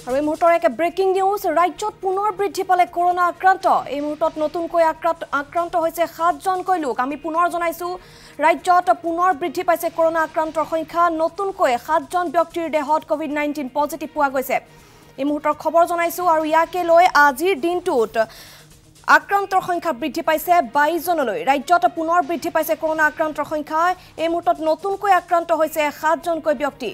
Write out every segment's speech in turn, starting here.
আৰু এই মুহূৰ্তৰ এক ব্ৰেকিং নিউজ ৰাজ্যত পুনৰ বৃদ্ধি পালে কৰোনা আক্ৰান্ত এই মুহূৰ্তত নতুনকৈ আক্ৰান্ত হৈছে 7জনকৈ লোক আমি পুনৰ জনাইছো ৰাজ্যত পুনৰ বৃদ্ধি পাইছে কৰোনা আক্ৰান্তৰ সংখ্যা নতুনকৈ 7জন ব্যক্তিৰ দেহত কোভিড-19 পজিটিভ পোৱা গৈছে এই মুহূৰ্তৰ খবৰ জনাইছো আৰু ইয়াকে লৈ আজিৰ দিনটোত আক্ৰান্তৰ সংখ্যা বৃদ্ধি পাইছে 22 জনলৈ ৰাজ্যত পুনৰ বৃদ্ধি পাইছে কৰোনা আক্ৰান্তৰ সংখ্যা এই মুহূৰ্তত নতুনকৈ আক্ৰান্ত হৈছে 7জনকৈ ব্যক্তি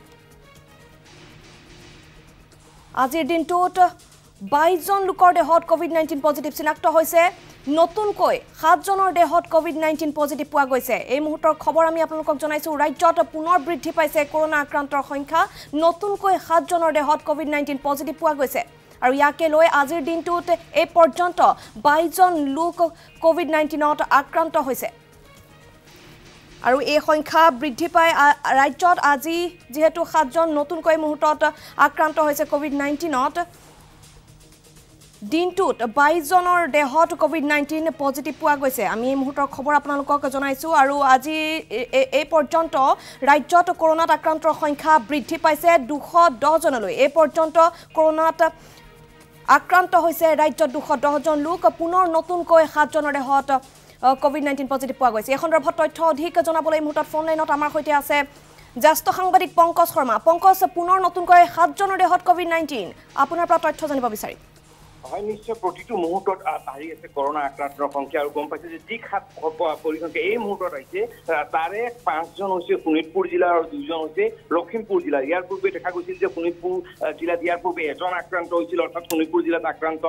আজিৰ দিনটোত 22 জন লোকৰ দেহত কোভিড-19 পজিটিভ চিনাক্ত হৈছে নতুনকৈ 7 জনৰ দেহত কোভিড-19 পজিটিভ পোৱা গৈছে এই মুহূৰ্তৰ খবৰ আমি আপোনালোকক জনাইছো ৰাজ্যত পুনৰ বৃদ্ধি পাইছে কৰোনা আক্ৰান্তৰ সংখ্যা নতুনকৈ 7 জনৰ দেহত কোভিড-19 পজিটিভ পোৱা গৈছে আৰু ইয়াকে লৈ আজিৰ দিনটোত এই পৰ্যন্ত 22 জন লোক কোভিড-19ত আক্ৰান্ত হৈছে আৰু এই সংখ্যা বৃদ্ধি পাই ৰাজ্যত আজি যেহেতু 7 জন নতুনকৈ মুহূৰ্তত আক্ৰান্ত হৈছে কোভিড-19ত দিনটোত 22 জনৰ দেহত কোভিড-19 পজিটিভ পোৱা গৈছে আমি এই মুহূৰ্তৰ খবৰ আপোনালোকক জনাইছো আৰু আজি এই পৰ্যন্ত ৰাজ্যত কৰোনাত আক্ৰান্তৰ সংখ্যা বৃদ্ধি পাইছে 210 জনলৈ এই পৰ্যন্ত কৰোনাত আক্ৰান্ত হৈছে ৰাজ্যত 210 জন লোক পুনৰ নতুনকৈ 7 জনৰ দেহত কোভিড-19 পজিটিভ পোৱা গৈছে এই সন্দৰ্ভত তথ্য অধিক জনাবলৈ এই মুহূৰ্তত ফোন লাইনত আমাৰ সৈতে আছে জ্যেষ্ঠ সাংবাদিক পংকজ শৰ্মা পংকজ পুনৰ নতুনকৈ 7 জনৰ দেহত কোভিড-19 আপোনাৰ পৰা তথ্য জানিব বিচাৰি হয় নিশ্চয় প্ৰতিটো মুহূৰ্তত বাঢ়ি আছে কৰোনা আক্ৰান্তৰ সংখ্যা আৰু গম পাইছে যে যি খাত পৰিসংখ্যা এই মুহূৰ্তত আহিছে তাৰে 5 জন হৈছে শোণিতপুৰ জিলাৰ আৰু 2 জন হৈছে লখিমপুৰ জিলাৰ ইয়াৰ পূৰ্বে দেখা গৈছিল যে শোণিতপুৰ জিলাত ইয়াৰ পূৰ্বে এজন আক্ৰান্ত হৈছিল অৰ্থাৎ শোণিতপুৰ জিলাত আক্ৰান্ত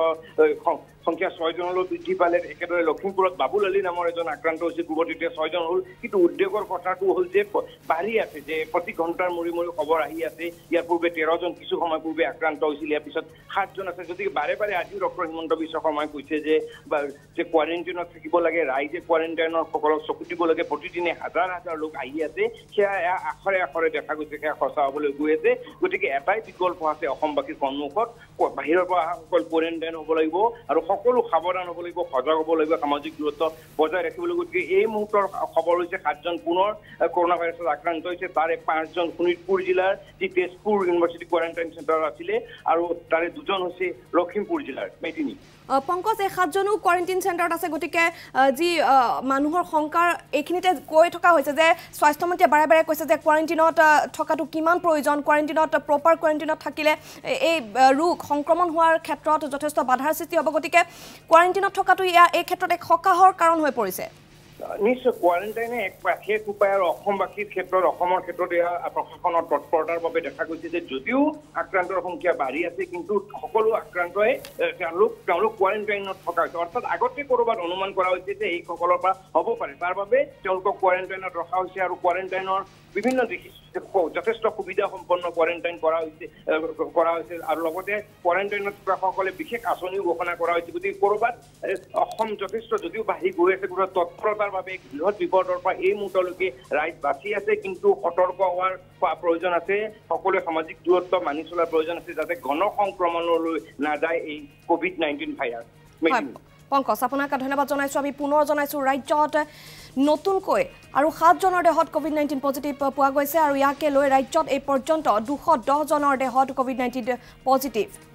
সংখ্যা 6 জনলৈ বৃদ্ধি পালে একেদৰে লখিমপুৰত বাবুল আলী নামৰ এজন আক্ৰান্ত হৈছিল পূৰ্বত এতিয়া 6 জন হ'ল কিন্তু উদ্বেগৰ কথাটো হ'ল যে বাঢ়ি আছে যে প্ৰতি ঘণ্টাৰ মূৰি মূৰি খবৰ আহি আছে ইয়াৰ পূৰ্বে 13 জন কিছু সময় পূৰ্বে আক্ৰান্ত হৈছিল ইয়াৰ পিছত 7 জন আছে যদি বাৰে বাৰে আজি ডক্টৰ হিমন্ত বিশ্ব শৰ্মাই কৈছে যে কোৱাৰেণ্টাইনত থাকিব লাগে ৰাইজে কোৱাৰেণ্টাইনৰ সকলক চকু দিব লাগে প্ৰতিদিনে হাজাৰ হাজাৰ লোক আহি আছে সেয়া আখৰে আখৰে দেখা গৈছে সেয়া সঁচা হ'বলৈ গৈ আছে গতিকে এটাই বিকল্প আছে অসমবাসীৰ সন্মুখত বাহিৰৰ পৰা অহা সকল কোৱাৰেণ্টাইন হ'ব লাগিব আৰু সকলো সাৱধান হ'ব লাগিব সজাগ হ'ব লাগিব সামাজিক দূৰত্ব বজাই ৰাখিবলৈ গতিকে এই মুহূৰ্তৰ খবৰ হৈছে 7 জন পুনৰ কৰোনা ভাইৰাছত আক্ৰান্ত হৈছে তাৰে 5 জন শোণিতপুৰ জিলাৰ যি তেজপুৰ ইউনিভাৰ্চিটি কোৱাৰেণ্টাইন চেণ্টাৰ আছিলে আৰু তাৰে 2 জন হৈছে লখিমপুৰ জিলাৰ মেদিনী পংকজ এই 7 জনো কোৱাৰেণ্টাইন চেণ্টাৰত আছে গতিকে যি মানুহৰ সংকাৰ এইখিনিতে কৈ থকা হৈছে যে স্বাস্থ্যমন্ত্ৰীয়ে বাৰে বাৰে কৈছে যে কোৱাৰেণ্টাইনত থকাটো কিমান প্ৰয়োজন কোৱাৰেণ্টাইনত প্ৰপাৰ কোৱাৰেণ্টাইনত থাকিলে এই ৰোগ সংক্ৰমণ হোৱাৰ ক্ষেত্ৰত যথেষ্ট বাধাৰ সৃষ্টি হ'ব গতিকে কোৱাৰেণ্টাইনত থকাটো এই ক্ষেত্ৰত এক সকাহৰ কাৰণ হৈ পৰিছে নিশ্চয় কোৱাৰেণ্টাইনে এক শেষ উপায় আৰু অসমবাসীৰ ক্ষেত্ৰত অসমৰ ক্ষেত্ৰত এয়া প্ৰশাসনৰ তৎপৰতাৰ বাবে দেখা গৈছে যে যদিও আক্ৰান্তৰ সংখ্যা বাঢ়ি আছে কিন্তু সকলো আক্ৰান্তই তেওঁলোক কোৱাৰেণ্টাইনত থকা হৈছে অৰ্থাৎ আগতে ক'ৰবাত অনুমান কৰা হৈছে যে এইসকলৰ পৰা হ'ব পাৰে তাৰ বাবে তেওঁলোকক কোৱাৰেণ্টাইনত ৰখা হৈছে আৰু কোৱাৰেণ্টাইনৰ বিভিন্ন যথেষ্ট সুবিধা সম্পন্ন কোৱাৰেণ্টাইন কৰা হৈছে আৰু লগতে কোৱাৰেণ্টাইনত থকাসকলে বিশেষ আঁচনিও ঘোষণা কৰা হৈছে গতিকে ক'ৰবাত অসম যথেষ্ট যদিও বাঢ়ি গৈ আছে কোনো তৎপৰতাৰ বাবে বৃহৎ বিপদৰ পৰা এই মুহূৰ্তলৈকে ৰাইজ বাচি আছে কিন্তু সতৰ্ক হোৱাৰ প্ৰয়োজন আছে সকলোৱে সামাজিক দূৰত্ব মানি চলাৰ প্ৰয়োজন আছে যাতে ঘন সংক্ৰমণলৈ নাযায় এই কোভিড-19 ভাইৰাছ পংকজ আপোনাক ধন্যবাদ জনাইছো আমি পুনৰ জনাইছো ৰাজ্যত নতুনকৈ আৰু 7 জনৰ দেহত কোভিড-19 পজিটিভ পোৱা গৈছে আৰু ইয়াকে লৈ ৰাজ্যত এই পৰ্যন্ত 210 জনৰ দেহত কোভিড-19 পজিটিভ